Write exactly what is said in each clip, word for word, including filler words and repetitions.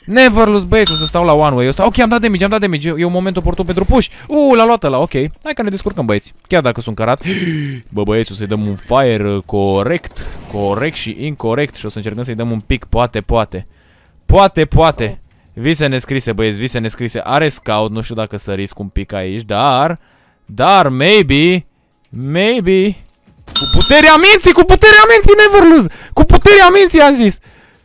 Never lose, băieți, o să stau la one way. Ok, am dat damage, am dat damage. E un moment oportun pentru push. Uh, l-a luat ăla, ok. Hai că ne descurcăm, băieți. Chiar dacă sunt cărat. Bă, băieți, o să-i dăm un fire corect. Corect și incorrect. Și o să încercăm să-i dăm un pic. Poate, poate. Poate, poate. Vise nescrise, băieți, vise nescrise. Are scout, nu știu dacă să risc un pic aici. Dar, dar, maybe, maybe. Cu puterea minții, cu puterea minții, never lose. Cu puterea minții, am zis.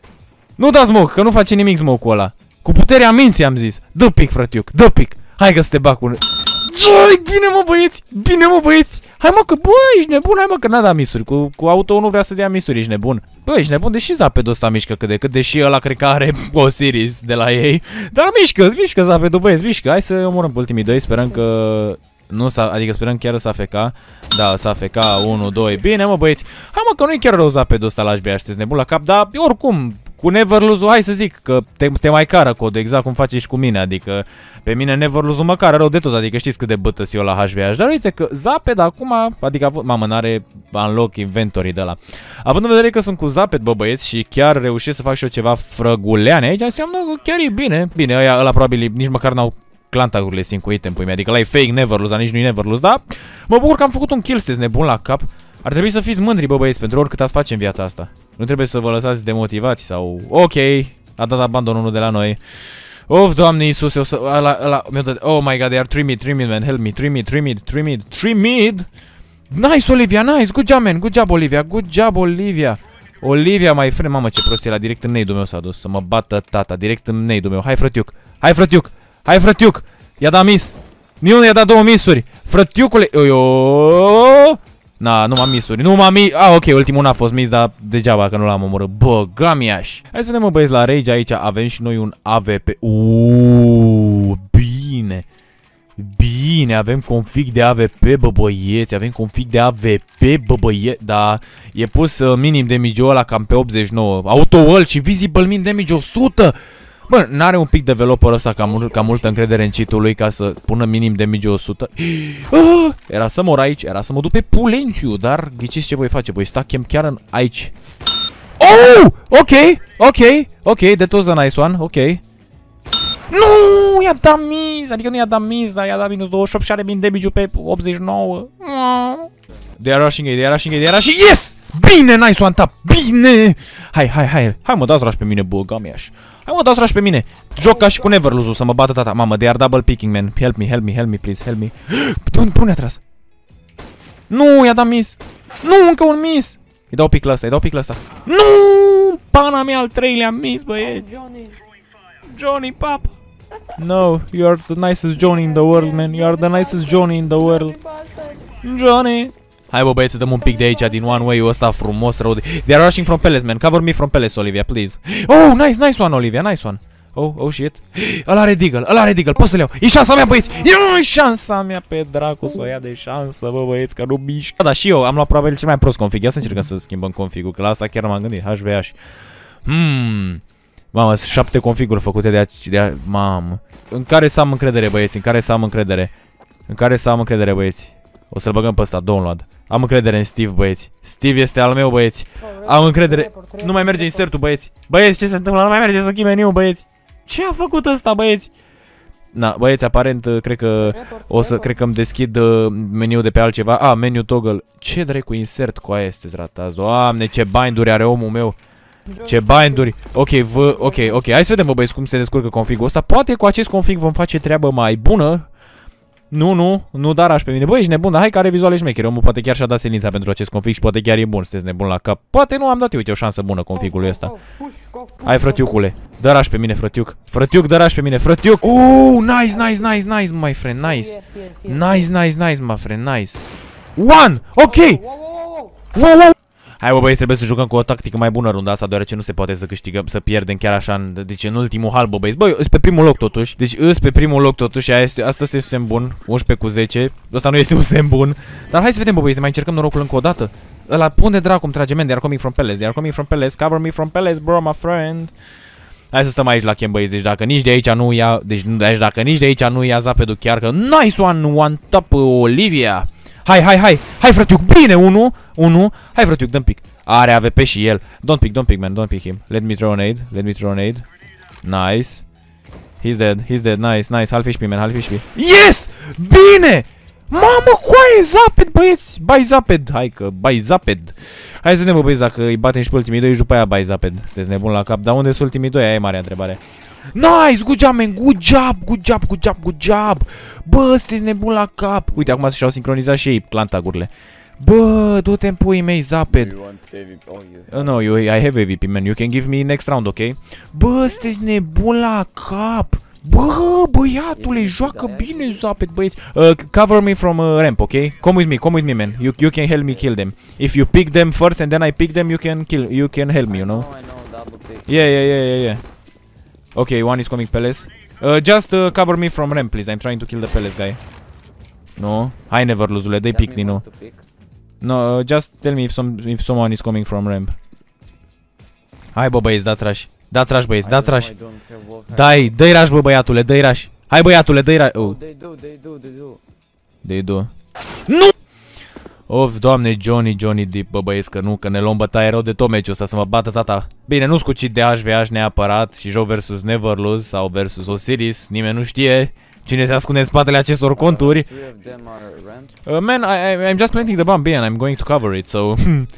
Nu da smoke, că nu face nimic smoke-ul ăla. Cu puterea minții am zis. Dă pic, frătiuc, dă pic. Hai că să te bag cu... Joi, bine mă băieți, bine mă băieți. Hai mă că bă, ești nebun, hai mă că n-a dat misuri. Cu, cu auto nu vrea să dea misuri, ești nebun. Bă, ești nebun, deși Zapedul ăsta mișcă cât de cât. Deși ăla cred că are o series de la ei. Dar mișcă, mișcă Zapedul, băieți, mișcă. Hai să omorăm pe ultimii doi, sperăm că... Nu s-a, adică sperăm chiar să A F K. Da, să A F K, unu, doi. Bine mă băieți. Hai mă că nu e chiar rău Zapedul ăsta la H B, sunteți nebun la cap. Dar oricum, cu Never Lose-ul, hai să zic că te, te mai cară cod, exact cum faci și cu mine. Adică pe mine Never Lose-ul mă cară rău de tot. Adică știți cât de bătăs eu la H V H. Dar uite că Zaped acum, adică mamă, n-are unlock inventory de la. Având în vedere că sunt cu Zaped, bă băieți, și chiar reușesc să fac și eu ceva frăguleane aici, înseamnă că chiar e bine. Bine, ăia, ăla probabil nici măcar n-au clantagurile simt cu item, pui mea. Adică ăla e fake Never Lose, dar nici nu-i Never Lose, da? Mă bucur că am făcut un kill, sunteți nebun la cap. Ar trebui să fiți mândri, bă băieți, pentru oricât ați face în viața asta. Nu trebuie să vă lăsați demotivați sau... Ok, a dat abandon unul de la noi. Of, Doamne Iisuse, o să... Ăla, ăla... Oh my god, they are three mid, three mid, man, help me, three mid, three mid, three mid, three mid! Nice, Olivia, nice, good job, man, good job, Olivia, good job, Olivia. Olivia, mai friend, mamă, ce prostie, la direct în nade-ul meu s-a dus, să mă bată tata, direct în nade-ul meu. Hai, frătiuc, hai, frătiuc, hai, frătiuc, i-a dat miss. Niu i-a dat două missuri. Frătiucule, oio. Na, nu m-am misuri, nu m-am mi... Ah, ok, ultimul n-a fost miss, dar degeaba că nu l-am omorât. Bă, gamiaș. Hai să vedem, mă băieți, la Rage aici avem și noi un A V P. Uuuu, bine. Bine, avem config de A V P, bă băieți, avem config de A V P, bă băieți, da, e pus uh, minim damage-ul ăla cam pe optzeci și nouă, auto-ult și visible min damage o sută. Bă, n-are un pic developer ăsta ca, mul ca multă încredere în cheat-ul lui ca să pună minim damage o sută. Ah, era să mor aici, era să mă duc pe Pulenciu, dar ghiciți ce voi face, voi sta chem chiar în aici. Oh, ok, ok, ok, that was a nice one, ok. Nu, i-a dat miss, adică nu i-a dat miss, dar i-a dat minus douăzeci și opt și are min damage-ul pe optzeci și nouă. They are rushing A, they are rushing A, they are rushing... Yes! Bine, nice one tap, bine! Hai, hai, hai, hai mă, dați rush pe mine, bă, gamiaș. Hai mă, dați rush pe mine. Joc ca și cu Never Lose-ul, să mă bată tata. Mamă, they are double picking, man. Help me, help me, help me, please, help me. Pune atras. Nu, i-a dat miss. Nu, încă un miss. Îi dau pic la ăsta, îi dau pic la ăsta. Nu! Pana mea al treilea miss, băieți. Johnny. Johnny, papa. No, you are the nicest Johnny in the world, man. You are the nicest Johnny in the world. Johnny. Hai bă băieți să dăm un pic de aici din one way-ul ăsta frumos rău de... They are rushing from Palace, man. Cover me from Palace, Olivia, please. Oh, nice, nice one, Olivia, nice one. Oh, oh shit. Ăla are deagle, ăla are deagle, pot să-l iau. E șansa mea, băieți. E șansa mea pe dracu să o ia de șansă, bă băieți, că nu mișcă. Da, și eu am luat probabil cel mai prost config. Ia să încercăm să schimbăm configul, că la asta chiar m-am gândit. H V H. Hmm. Mamă, sunt șapte configuri făcute de aici, de a... Mamă. În care să am încredere, băieți, în care să am încredere. În care să am încredere, băieți. O să-l băgăm pe ăsta, download. Am încredere în Steve, băieți. Steve este al meu, băieți. Am încredere. Nu mai merge insertul, băieți. Băieți, ce se întâmplă? Nu mai merge să schimb meniu, băieți. Ce a făcut ăsta, băieți? Na, băieți, aparent, cred că o să, cred că îmi deschid uh, meniul de pe altceva. Ah, meniu toggle. Ce dracu insert cu aia este ratați? Doamne, ce bind-uri are omul meu. Ce bind-uri. Ok, vă, ok, ok. Hai să vedem, bă, băieți, cum se descurcă configul ăsta. Poate cu acest config vom face treabă mai bună. Nu, nu, nu da rush pe mine. Băi, ești nebun, dar hai că are vizuale șmecheri. Omul poate chiar și-a dat selința pentru acest config și poate chiar e bun, sunteți nebun la cap. Poate nu am dat, uite, o șansă bună configului ăsta. Hai, frătiucule, dă rush pe mine, frătiuc. Frătiuc, dă rush pe mine, frătiuc. Oh, nice, nice, nice, nice, my friend, nice. Nice, nice, nice, my friend, nice. One, ok. Wow, wow. Hai bă băieți, trebuie să jucăm cu o tactică mai bună runda asta, deoarece nu se poate să câștigăm, să pierdem chiar așa în, deci în ultimul hal, bă băieți. Băi, îs pe primul loc totuși. Deci îs pe primul loc totuși, aia este, asta este un semn bun, unsprezece cu zece. Ăsta nu este un semn bun. Dar hai să vedem, bă băieți, mai încercăm norocul încă o dată. Ăla pune dracu, îmi trage, man, they are coming from Palace, they are coming from Palace, cover me from Palace, bro, my friend. Hai să stăm aici la camp, băieți, deci dacă nici de aici nu ia, deci, deci dacă nici de aici nu ia Zapedul chiar că nice one, one top, Olivia. Hai, hai, hai, hai frătiuc, bine, unu, unu, hai frătiuc, dăm pic. Are A V P și el. Don't pick, don't pick, man, don't pick him. Let me throw an aid, let me throw an aid. Nice. He's dead, he's dead, nice, nice, half H P, man, half H P. Yes! Bine! Mamă, coaie, Zaped, băieți! Bai Zaped, hai că, bai Zaped. Hai să vedem, bă, băieți, dacă îi batem și pe ultimii doi și după aia bai Zaped. Sunteți nebun la cap, dar unde sunt ultimii doi? Aia e marea întrebare. Nice, good job, man, good job, good job, good job, good job. Bă, sunteți nebun la cap. Uite, acum și-au sincronizat și ei plantagurile. Bă, du-te în puii mei, Zaped. Uh, no, you, I have A V P, man. You can give me next round, ok? Bă, sunteți nebun la cap. Bă, băiatule, joacă bine, Zaped, băieți. Uh, cover me from uh, ramp, ok? Come with me, come with me, man. You, you can help me kill them. If you pick them first and then I pick them, you can kill, you can help me, you know? I know, double pick. Yeah, yeah, yeah, yeah, yeah. Okay, one is coming, Palace. Uh, just uh, cover me from ramp, please. I'm trying to kill the Palace guy. No, I never lose, they pick me, no. No, uh, just tell me if some if someone is coming from ramp. Hai, bă, băieți, dați rush. Dați rush, băieți, dați rush. Dai, dă-i rush, bă, băiatule, dă-i rush. Hai, băiatule, dă-i rush. Oh. They do, they do, they do. They do. Nu! Of, doamne, Johnny, Johnny Deep, bă, băieți, că nu, că ne luăm bătaie rău de tot meciul ăsta, să mă bată tata. Bine, nu-s cu cheat de H V H neapărat și joc versus Never Lose sau versus Osiris, nimeni nu știe cine se ascunde în spatele acestor conturi. Uh, man, I, I, I'm just planting the bomb, B, and I'm going to cover it, so...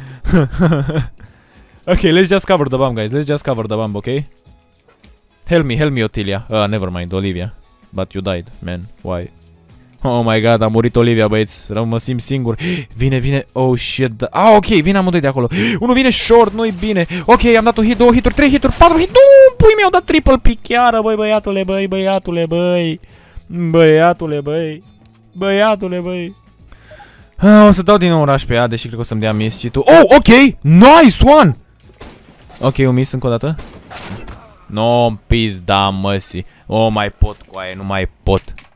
Okay, let's just cover the bomb, guys. Let's just cover the bomb, okay? Help me, help me, Otilia. Uh, never mind, Olivia. But you died, man. Why? Oh my god, a murit Olivia, băieți. Rău, mă simt singur. Vine, vine. Oh, shit. Ah, ok, vine amândoi de acolo. Unul vine short, nu-i bine. Ok, am dat un hit, două hituri, trei hituri, patru hit. Nu, pui mi-au dat triple pick chiară, băi, băiatule, băi, băiatule, băi. Băiatule, băi. Băiatule, băi. Ah, o să dau din nou un rush pe ea, deși cred că o să-mi dea miss și tu. Oh, ok! Nice one! Ok, un miss încă o dată. No, pizda, măsi. Oh, mai pot cu aia, nu mai pot.